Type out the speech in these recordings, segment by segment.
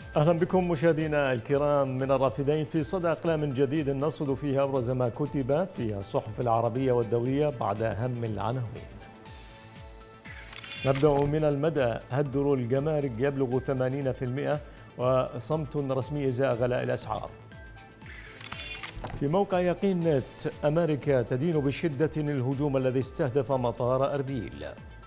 أهلا بكم مشاهدينا الكرام من الرافدين في صدى أقلام جديد نرصد فيه أبرز ما كتب في الصحف العربية والدولية بعد أهم العناوين. نبدأ من المدى. هدر الجمارك يبلغ 80% وصمت رسمي إزاء غلاء الأسعار. في موقع يقين نت، أمريكا تدين بشدة الهجوم الذي استهدف مطار أربيل.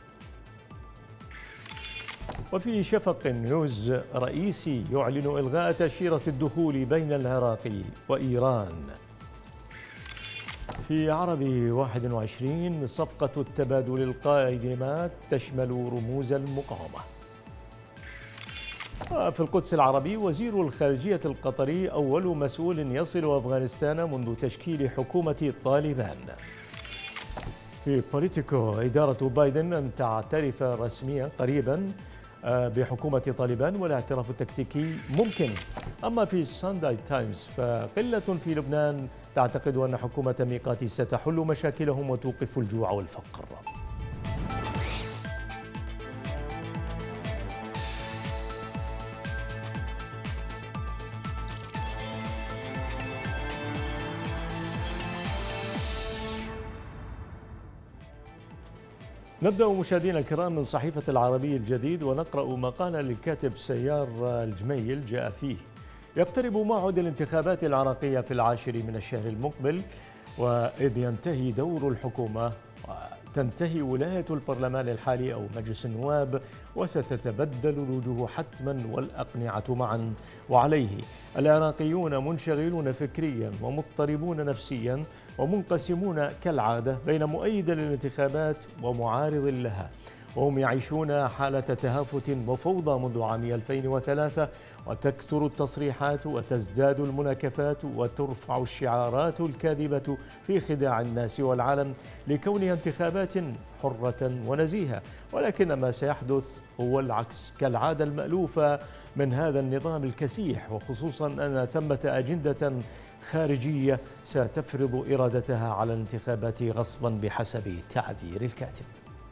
وفي شفق نيوز، رئيسي يعلن إلغاء تأشيرة الدخول بين العراق وإيران. في عربي 21، صفقة التبادل القادمات تشمل رموز المقاومة. وفي القدس العربي، وزير الخارجية القطري أول مسؤول يصل أفغانستان منذ تشكيل حكومة طالبان. في بوليتيكو، إدارة بايدن أن تعترف رسميا قريبا بحكومة طالبان والاعتراف التكتيكي ممكن. أما في سانداي تايمز، فقلة في لبنان تعتقد أن حكومة ميقاتي ستحل مشاكلهم وتوقف الجوع والفقر. نبدأ مشاهدينا الكرام من صحيفة العربي الجديد ونقرأ مقالا للكاتب سيار الجميل جاء فيه: يقترب موعد الانتخابات العراقية في 10 من الشهر المقبل، وإذ ينتهي دور الحكومة وتنتهي ولاية البرلمان الحالي أو مجلس النواب، وستتبدل الوجوه حتما والأقنعة معا، وعليه العراقيون منشغلون فكريا ومضطربون نفسيا ومنقسمون كالعادة بين مؤيد للانتخابات ومعارض لها، وهم يعيشون حالة تهافت وفوضى منذ عام 2003، وتكثر التصريحات وتزداد المناكفات وترفع الشعارات الكاذبة في خداع الناس والعالم لكونها انتخابات حرة ونزيهة، ولكن ما سيحدث هو العكس كالعادة المألوفة من هذا النظام الكسيح، وخصوصا أن ثمة أجندة خارجية ستفرض إرادتها على الانتخابات غصبا بحسب تعبير الكاتب.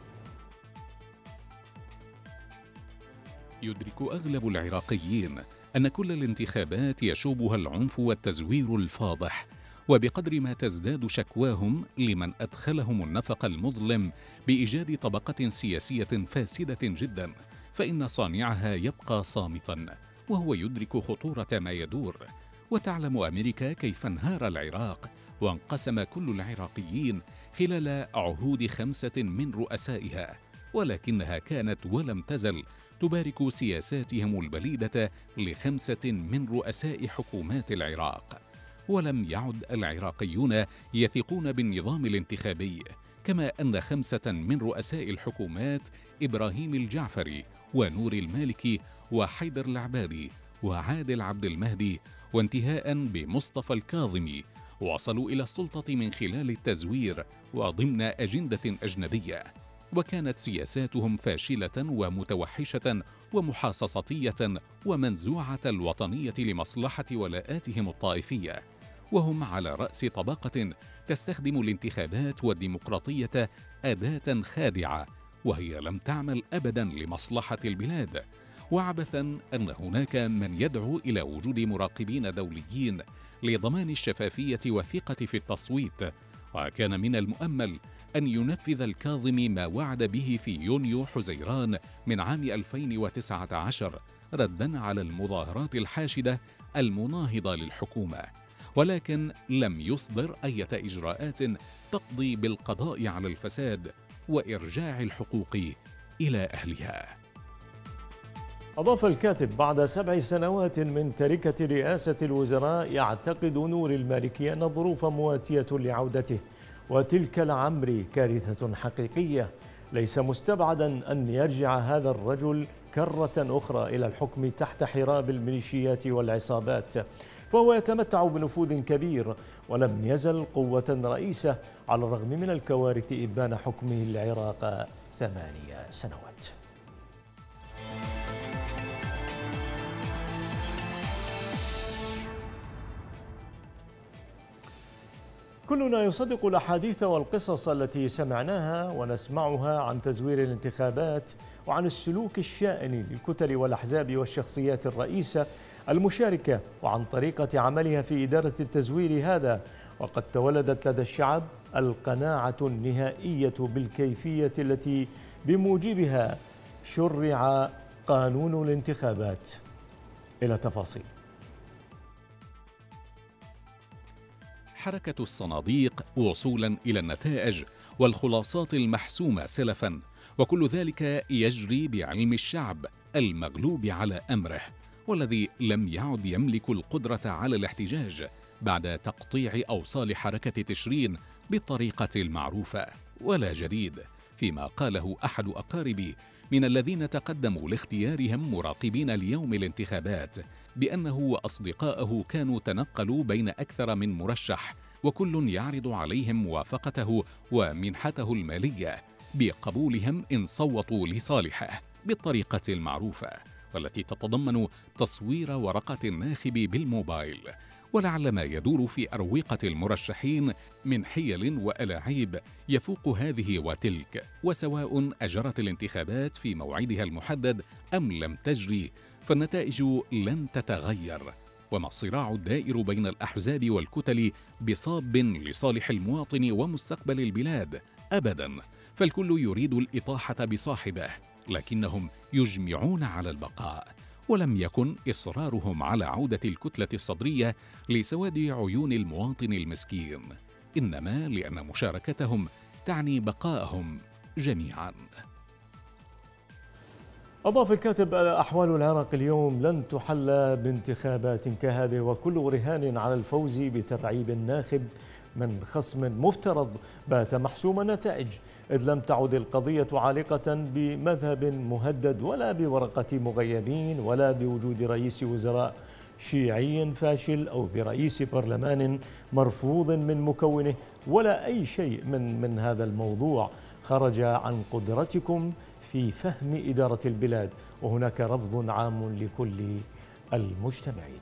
يدرك أغلب العراقيين أن كل الانتخابات يشوبها العنف والتزوير الفاضح، وبقدر ما تزداد شكواهم لمن أدخلهم النفق المظلم بإيجاد طبقة سياسية فاسدة جدا، فإن صانعها يبقى صامتا وهو يدرك خطورة ما يدور. وتعلم أمريكا كيف انهار العراق وانقسم كل العراقيين خلال عهود 5 من رؤسائها، ولكنها كانت ولم تزل تبارك سياساتهم البليدة ل5 من رؤساء حكومات العراق. ولم يعد العراقيون يثقون بالنظام الانتخابي، كما أن 5 من رؤساء الحكومات إبراهيم الجعفري ونور المالكي وحيدر العبادي وعادل عبد المهدي وانتهاء بمصطفى الكاظمي وصلوا إلى السلطة من خلال التزوير وضمن أجندة أجنبية، وكانت سياساتهم فاشلة ومتوحشة ومحاصصاتية ومنزوعة الوطنية لمصلحة ولاءاتهم الطائفية، وهم على رأس طبقة تستخدم الانتخابات والديمقراطية أداة خادعة، وهي لم تعمل أبدا لمصلحة البلاد. وعبثا أن هناك من يدعو إلى وجود مراقبين دوليين لضمان الشفافية والثقة في التصويت، وكان من المؤمل أن ينفذ الكاظم ما وعد به في يونيو حزيران من عام 2019 ردا على المظاهرات الحاشدة المناهضة للحكومة، ولكن لم يصدر أي إجراءات تقضي بالقضاء على الفساد وإرجاع الحقوق إلى أهلها. أضاف الكاتب: بعد 7 سنوات من تركة رئاسة الوزراء، يعتقد نور المالكي أن الظروف مواتية لعودته، وتلك العمر كارثة حقيقية. ليس مستبعدا أن يرجع هذا الرجل كرة أخرى إلى الحكم تحت حراب الميليشيات والعصابات، فهو يتمتع بنفوذ كبير ولم يزل قوة رئيسة على الرغم من الكوارث إبان حكمه العراق 8 سنوات. كلنا يصدق الأحاديث والقصص التي سمعناها ونسمعها عن تزوير الانتخابات وعن السلوك الشائن للكتل والأحزاب والشخصيات الرئيسة المشاركة وعن طريقة عملها في إدارة التزوير هذا. وقد تولدت لدى الشعب القناعة النهائية بالكيفية التي بموجبها شرع قانون الانتخابات. إلى تفاصيل. حركة الصناديق وصولا إلى النتائج والخلاصات المحسومة سلفا، وكل ذلك يجري بعلم الشعب المغلوب على أمره، والذي لم يعد يملك القدرة على الاحتجاج بعد تقطيع أوصال حركة تشرين بالطريقة المعروفة. ولا جديد فيما قاله أحد أقاربي من الذين تقدموا لاختيارهم مراقبين ليوم الانتخابات بأنه وأصدقائه كانوا تنقلوا بين أكثر من مرشح، وكل يعرض عليهم موافقته ومنحته المالية بقبولهم إن صوتوا لصالحه بالطريقة المعروفة، والتي تتضمن تصوير ورقة الناخب بالموبايل. ولعل ما يدور في أروقة المرشحين من حيل وألاعيب يفوق هذه وتلك، وسواء أجرت الانتخابات في موعدها المحدد أم لم تجري فالنتائج لن تتغير. وما الصراع الدائر بين الأحزاب والكتل بصاب لصالح المواطن ومستقبل البلاد؟ أبدا، فالكل يريد الإطاحة بصاحبه، لكنهم يجمعون على البقاء. ولم يكن إصرارهم على عودة الكتلة الصدرية لسواد عيون المواطن المسكين، إنما لأن مشاركتهم تعني بقاءهم جميعا. أضاف الكاتب: أحوال العراق اليوم لن تحل بانتخابات كهذه، وكل رهان على الفوز بترعيب الناخب من خصم مفترض بات محسوم النتائج، إذ لم تعد القضية عالقة بمذهب مهدد ولا بورقة مغيبين ولا بوجود رئيس وزراء شيعي فاشل أو برئيس برلمان مرفوض من مكونه، ولا أي شيء من هذا الموضوع خرج عن قدرتكم في فهم إدارة البلاد، وهناك رفض عام لكل المجتمعين.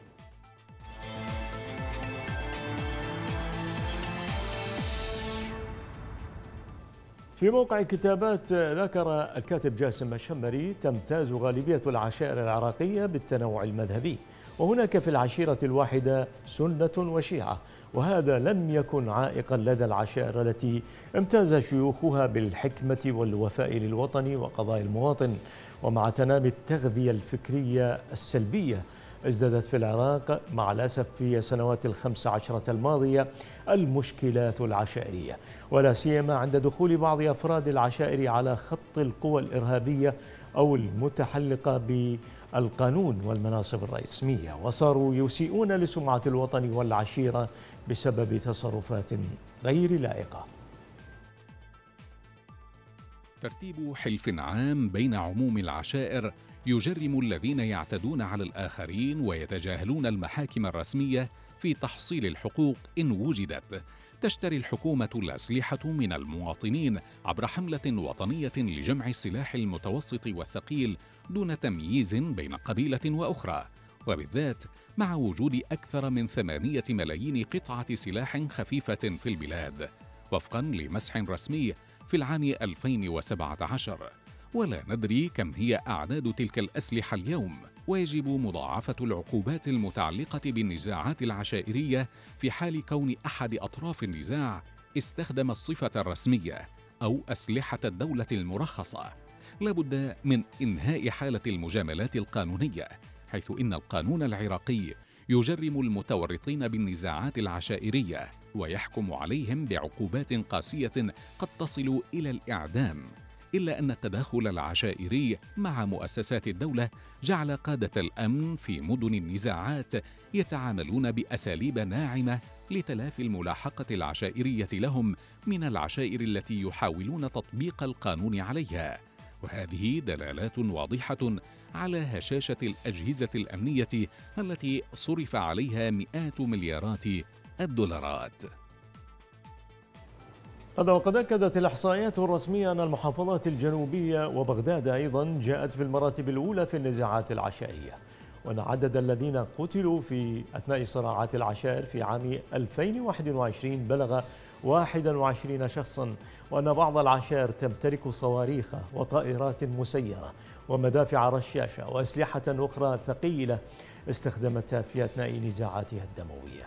في موقع كتابات ذكر الكاتب جاسم الشمري: تمتاز غالبية العشائر العراقية بالتنوع المذهبي، وهناك في العشيرة الواحدة سنة وشيعة، وهذا لم يكن عائقا لدى العشائر التي امتاز شيوخها بالحكمة والوفاء للوطن وقضاء المواطن. ومع تنامي التغذية الفكرية السلبية ازدادت في العراق مع الأسف في سنوات ال15 الماضية المشكلات العشائرية، ولا سيما عند دخول بعض أفراد العشائر على خط القوى الإرهابية أو المتحلقة بالقانون والمناصب الرسمية، وصاروا يسيئون لسمعة الوطن والعشيرة بسبب تصرفات غير لائقة. ترتيب حلف عام بين عموم العشائر يجرم الذين يعتدون على الآخرين ويتجاهلون المحاكم الرسمية في تحصيل الحقوق إن وجدت. تشتري الحكومة الأسلحة من المواطنين عبر حملة وطنية لجمع السلاح المتوسط والثقيل دون تمييز بين قبيلة وأخرى، وبالذات مع وجود أكثر من 8 ملايين قطعة سلاح خفيفة في البلاد وفقاً لمسح رسمي في العام 2017. ولا ندري كم هي أعداد تلك الأسلحة اليوم، ويجب مضاعفة العقوبات المتعلقة بالنزاعات العشائرية في حال كون أحد أطراف النزاع استخدم الصفة الرسمية أو أسلحة الدولة المرخصة. لابد من إنهاء حالة المجاملات القانونية، حيث إن القانون العراقي يجرم المتورطين بالنزاعات العشائرية ويحكم عليهم بعقوبات قاسية قد تصل إلى الإعدام، إلا أن التداخل العشائري مع مؤسسات الدولة جعل قادة الأمن في مدن النزاعات يتعاملون بأساليب ناعمة لتلافي الملاحقة العشائرية لهم من العشائر التي يحاولون تطبيق القانون عليها. وهذه دلالات واضحة على هشاشة الأجهزة الأمنية التي صرف عليها مئات مليارات الدولارات. هذا وقد أكدت الإحصائيات الرسمية أن المحافظات الجنوبية وبغداد أيضا جاءت في المراتب الأولى في النزاعات العشائرية، وأن عدد الذين قتلوا في أثناء صراعات العشائر في عام 2021 بلغ 21 شخصا، وأن بعض العشائر تمتلك صواريخ وطائرات مسيرة ومدافع رشاشة وأسلحة أخرى ثقيلة استخدمتها في أثناء نزاعاتها الدموية.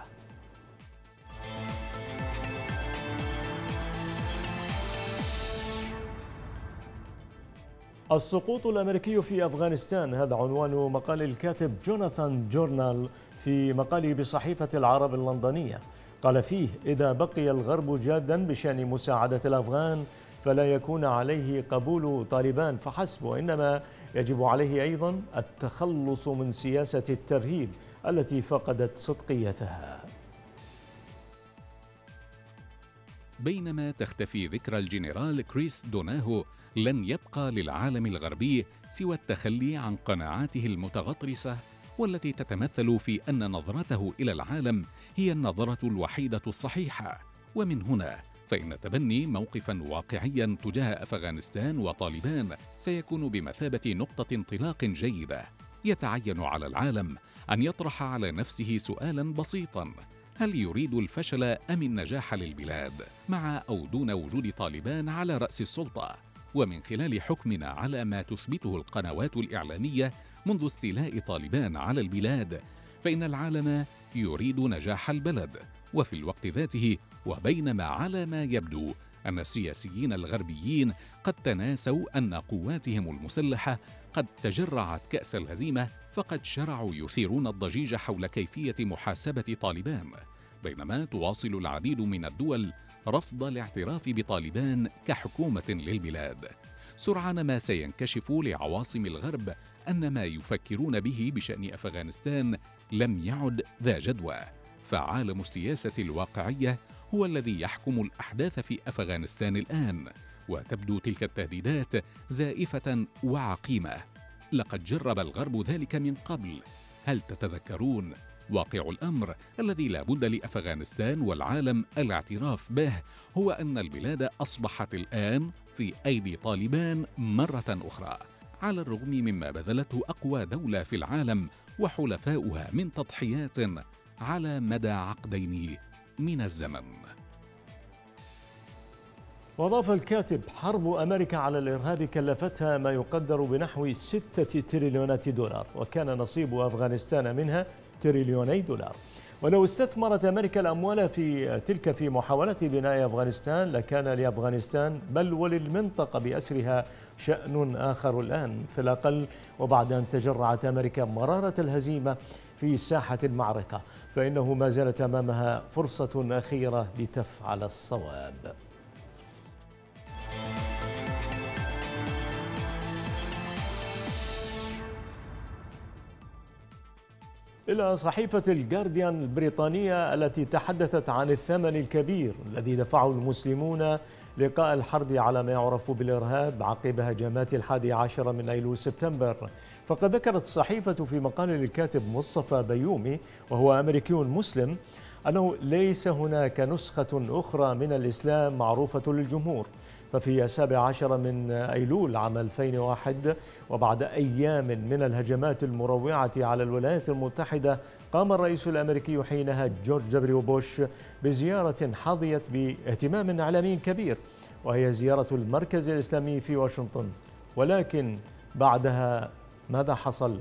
السقوط الأمريكي في أفغانستان، هذا عنوان مقال الكاتب جوناثان جورنال في مقاله بصحيفة العرب اللندنية. قال فيه: إذا بقي الغرب جادا بشأن مساعدة الأفغان فلا يكون عليه قبول طالبان فحسب، وإنما يجب عليه أيضا التخلص من سياسة الترهيب التي فقدت صدقيتها. بينما تختفي ذكرى الجنرال كريس دوناهو، لن يبقى للعالم الغربي سوى التخلي عن قناعاته المتغطرسة، والتي تتمثل في أن نظرته إلى العالم هي النظرة الوحيدة الصحيحة. ومن هنا فإن تبني موقفاً واقعياً تجاه أفغانستان وطالبان سيكون بمثابة نقطة انطلاق جيدة. يتعين على العالم أن يطرح على نفسه سؤالاً بسيطاً: هل يريد الفشل أم النجاح للبلاد مع أو دون وجود طالبان على رأس السلطة؟ ومن خلال حكمنا على ما تثبته القنوات الإعلامية منذ استيلاء طالبان على البلاد، فإن العالم يريد نجاح البلد. وفي الوقت ذاته، وبينما على ما يبدو أن السياسيين الغربيين قد تناسوا أن قواتهم المسلحة قد تجرعت كأس الهزيمة، فقد شرعوا يثيرون الضجيج حول كيفية محاسبة طالبان، بينما تواصل العديد من الدول رفض الاعتراف بطالبان كحكومة للبلاد. سرعان ما سينكشف لعواصم الغرب أن ما يفكرون به بشأن أفغانستان لم يعد ذا جدوى، فعالم السياسة الواقعية هو الذي يحكم الأحداث في أفغانستان الآن، وتبدو تلك التهديدات زائفة وعقيمة. لقد جرب الغرب ذلك من قبل. هل تتذكرون؟ واقع الأمر الذي لا بد لأفغانستان والعالم الاعتراف به هو أن البلاد أصبحت الآن في أيدي طالبان مرة أخرى، على الرغم مما بذلته أقوى دولة في العالم وحلفاؤها من تضحيات على مدى عقدين من الزمن. وأضاف الكاتب: حرب أمريكا على الإرهاب كلفتها ما يقدر بنحو 6 تريليونات دولار، وكان نصيب أفغانستان منها تريليوني دولار. ولو استثمرت أمريكا الأموال في محاولة بناء أفغانستان لكان لأفغانستان بل وللمنطقة بأسرها شأن آخر الآن في الأقل. وبعد أن تجرعت أمريكا مرارة الهزيمة في ساحة المعركة، فإنه ما زالت أمامها فرصة أخيرة لتفعل الصواب. إلى صحيفة الجارديان البريطانية التي تحدثت عن الثمن الكبير الذي دفعه المسلمون لقاء الحرب على ما يعرف بالإرهاب عقب هجمات 11 من أيلول سبتمبر. فقد ذكرت الصحيفة في مقال للكاتب مصطفى بيومي وهو أمريكي مسلم أنه ليس هناك نسخة أخرى من الإسلام معروفة للجمهور. ففي 17 من أيلول عام 2001 وبعد أيام من الهجمات المروعة على الولايات المتحدة، قام الرئيس الأمريكي حينها جورج دبليو بوش بزيارة حظيت باهتمام إعلامي كبير، وهي زيارة المركز الإسلامي في واشنطن. ولكن بعدها ماذا حصل؟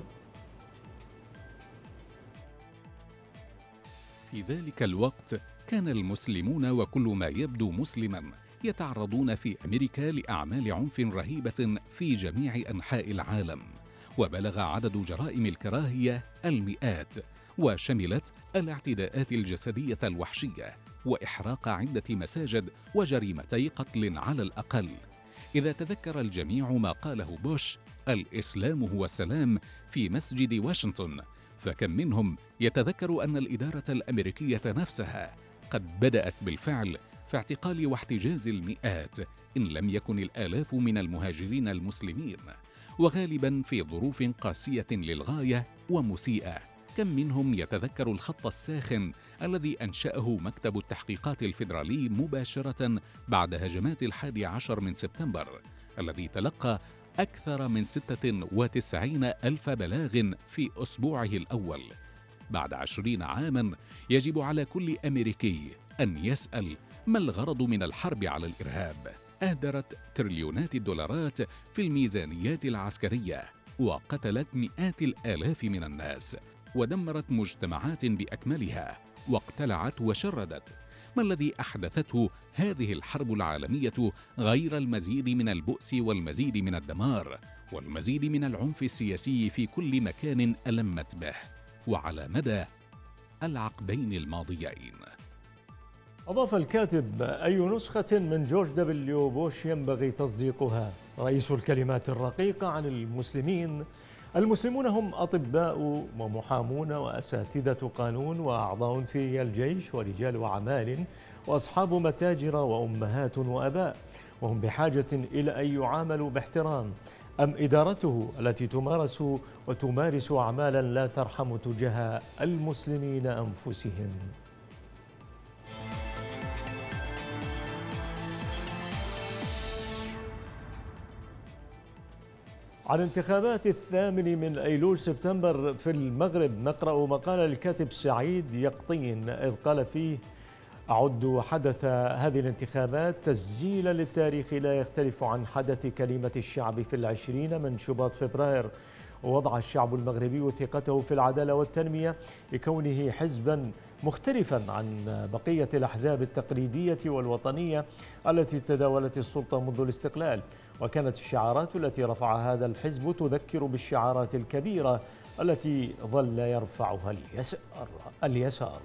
في ذلك الوقت كان المسلمون وكل ما يبدو مسلما يتعرضون في أمريكا لأعمال عنف رهيبة في جميع أنحاء العالم، وبلغ عدد جرائم الكراهية المئات، وشملت الاعتداءات الجسدية الوحشية وإحراق عدة مساجد وجريمتي قتل على الأقل. إذا تذكر الجميع ما قاله بوش: الإسلام هو السلام، في مسجد واشنطن، فكم منهم يتذكر أن الإدارة الأمريكية نفسها قد بدأت بالفعل في اعتقال واحتجاز المئات إن لم يكن الآلاف من المهاجرين المسلمين، وغالبا في ظروف قاسية للغاية ومسيئة. كم منهم يتذكر الخط الساخن الذي أنشأه مكتب التحقيقات الفيدرالي مباشرة بعد هجمات 11 من سبتمبر، الذي تلقى أكثر من 96 ألف بلاغ في أسبوعه الأول. بعد 20 عاماً يجب على كل أمريكي أن يسأل: ما الغرض من الحرب على الإرهاب؟ أهدرت تريليونات الدولارات في الميزانيات العسكرية، وقتلت مئات الآلاف من الناس، ودمرت مجتمعات بأكملها، واقتلعت وشردت. ما الذي أحدثته هذه الحرب العالمية غير المزيد من البؤس والمزيد من الدمار والمزيد من العنف السياسي في كل مكان ألمت به وعلى مدى العقدين الماضيين؟ أضاف الكاتب: أي نسخة من جورج دبليو بوش ينبغي تصديقها؟ رئيس الكلمات الرقيقة عن المسلمين. المسلمون هم أطباء ومحامون وأساتذة قانون وأعضاء في الجيش ورجال أعمال وأصحاب متاجر وأمهات وأباء، وهم بحاجة إلى أن يعاملوا باحترام. أم إدارته التي تمارس أعمالا لا ترحم تجاه المسلمين أنفسهم؟ عن انتخابات 8 من أيلول سبتمبر في المغرب نقرأ مقال الكاتب سعيد يقطين، إذ قال فيه: أعد حدث هذه الانتخابات تسجيلا للتاريخ لا يختلف عن حدث كلمة الشعب في 20 من شباط فبراير. ووضع الشعب المغربي ثقته في العدالة والتنمية لكونه حزبا مختلفا عن بقية الأحزاب التقليدية والوطنية التي تداولت السلطة منذ الاستقلال. وكانت الشعارات التي رفعها هذا الحزب تذكر بالشعارات الكبيرة التي ظل يرفعها اليسار.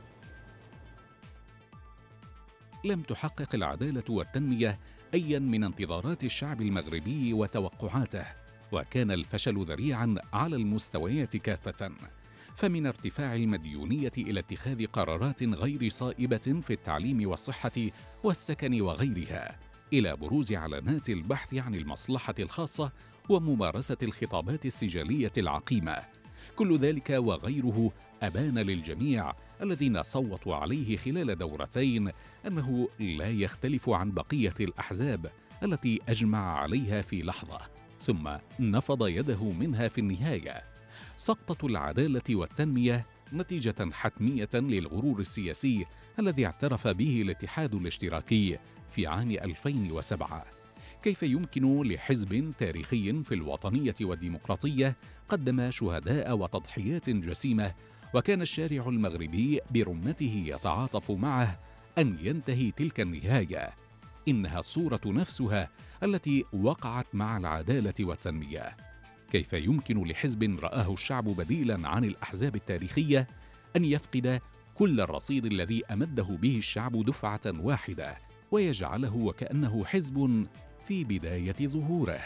لم تحقق العدالة والتنمية أيا من انتظارات الشعب المغربي وتوقعاته، وكان الفشل ذريعا على المستويات كافة، فمن ارتفاع المديونية إلى اتخاذ قرارات غير صائبة في التعليم والصحة والسكن وغيرها، إلى بروز علامات البحث عن المصلحة الخاصة وممارسة الخطابات السجالية العقيمة. كل ذلك وغيره أبان للجميع الذين صوتوا عليه خلال دورتين أنه لا يختلف عن بقية الأحزاب التي أجمع عليها في لحظة ثم نفض يده منها في النهاية. سقطة العدالة والتنمية نتيجة حتمية للغرور السياسي الذي اعترف به الاتحاد الاشتراكي في عام 2007. كيف يمكن لحزب تاريخي في الوطنية والديمقراطية قدم شهداء وتضحيات جسيمة وكان الشارع المغربي برمته يتعاطف معه أن ينتهي تلك النهاية؟ إنها الصورة نفسها التي وقعت مع العدالة والتنمية. كيف يمكن لحزب رآه الشعب بديلا عن الأحزاب التاريخية أن يفقد كل الرصيد الذي أمده به الشعب دفعة واحدة ويجعله وكأنه حزب في بداية ظهوره؟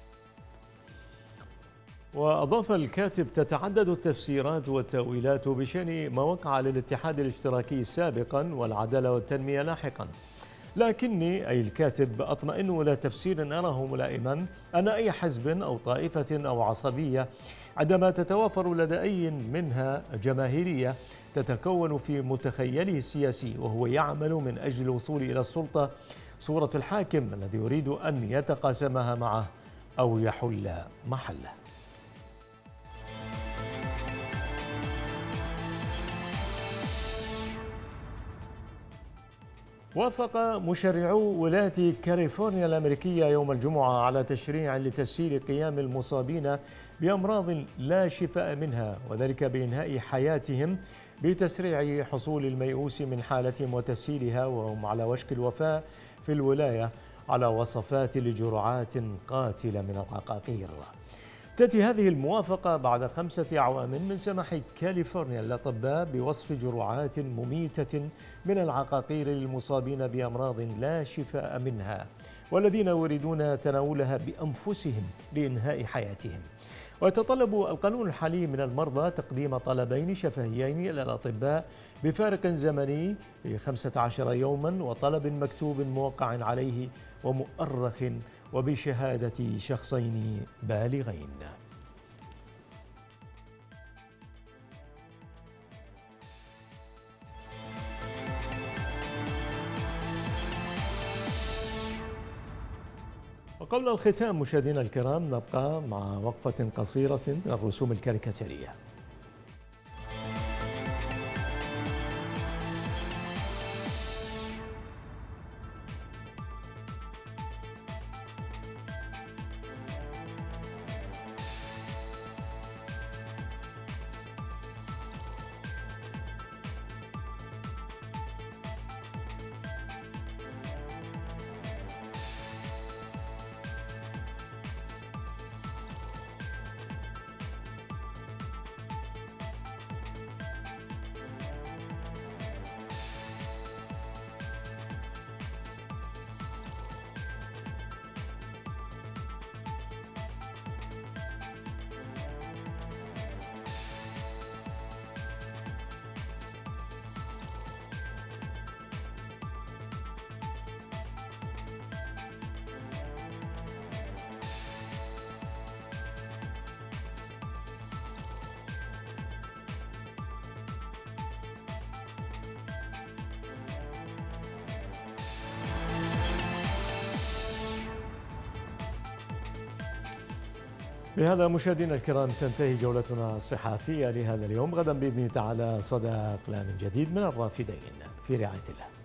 وأضاف الكاتب: تتعدد التفسيرات والتأويلات بشأن ما وقع للاتحاد الاشتراكي سابقا والعدالة والتنمية لاحقا، لكني أي الكاتب أطمئن إلى تفسير أراه ملائما أن أي حزب أو طائفة أو عصبية عندما تتوافر لدى أي منها جماهيرية تتكون في متخيله السياسي وهو يعمل من أجل الوصول إلى السلطة صورة الحاكم الذي يريد أن يتقاسمها معه أو يحل محله. وافق مشرعو ولاية كاليفورنيا الأمريكية يوم الجمعة على تشريع لتسهيل قيام المصابين بأمراض لا شفاء منها، وذلك بإنهاء حياتهم بتسريع حصول الميؤوس من حالتهم وتسهيلها وهم على وشك الوفاة في الولاية على وصفات لجرعات قاتلة من العقاقير. تأتي هذه الموافقة بعد 5 أعوام من سماح كاليفورنيا للأطباء بوصف جرعات مميتة من العقاقير للمصابين بأمراض لا شفاء منها والذين يريدون تناولها بأنفسهم لإنهاء حياتهم. ويتطلب القانون الحالي من المرضى تقديم طلبين شفهيين إلى الأطباء بفارق زمني ب 15 يوما وطلب مكتوب موقع عليه ومؤرخ وبشهادة شخصين بالغين. وقبل الختام مشاهدينا الكرام نبقى مع وقفة قصيرة من الرسوم الكاريكاتيرية. بهذا مشاهدينا الكرام تنتهي جولتنا الصحافية لهذا اليوم. غدا بإذن تعالى صدى أقلام جديد من الرافدين، في رعاية الله.